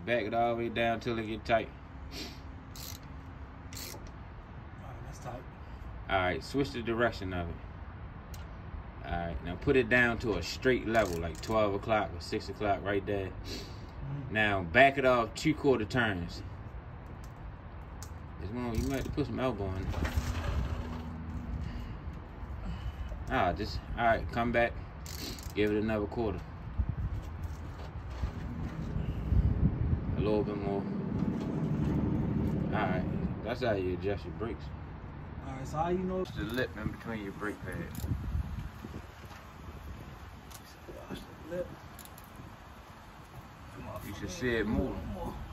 Back it all the way down till it get tight. Alright, that's tight. Alright, switch the direction of it. Alright, now put it down to a straight level, like 12 o'clock or 6 o'clock right there. Now back it off 2/4 turns. You might have to put some elbow in it. Alright, come back. Give it another quarter. A little bit more. Alright, that's how you adjust your brakes. Alright, so how you know? It's the lip in between your brake pads. Lip. You should see it move.